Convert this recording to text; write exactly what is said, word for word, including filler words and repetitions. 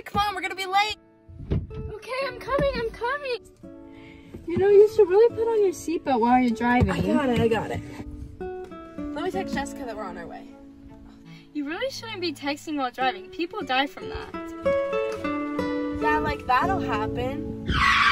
come on, we're gonna be late. Okay, I'm coming, I'm coming. You know, you should really put on your seatbelt while you're driving. I got it, I got it. Let me text Jessica that we're on our way. You really shouldn't be texting while driving. People die from that. Yeah, like that'll happen.